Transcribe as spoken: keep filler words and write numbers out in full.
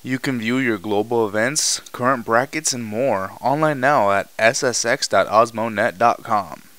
You can view your global events, current brackets, and more online now at s s x dot osmonet dot com.